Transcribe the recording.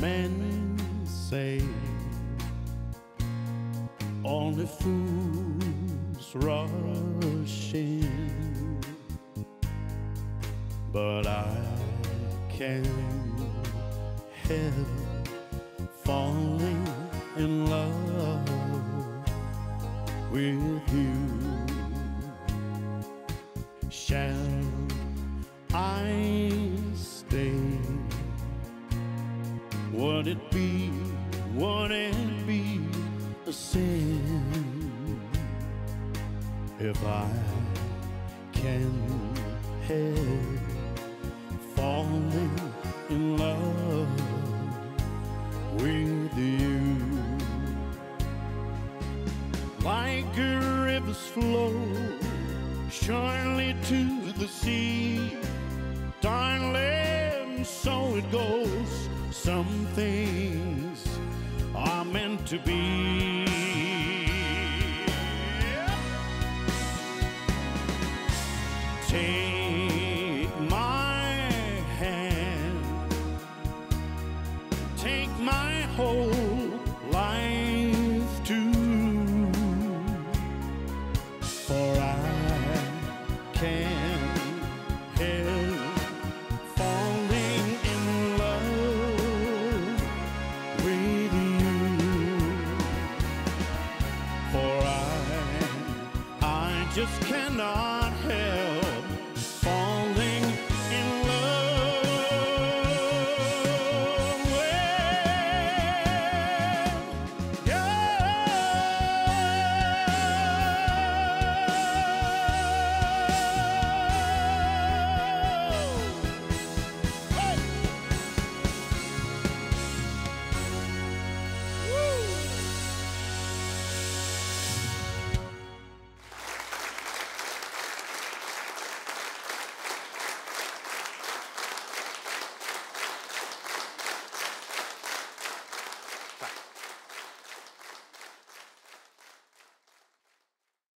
Men say only fools rush in, but I can't help falling in love with you. Shall I stay? Would it be a sin if I can help falling in love with you? Like a river's flow surely to the sea, darling, so it goes. Some things are meant to be. Take my hand, take my whole life too, for I can't help falling in love with you. For I just cannot help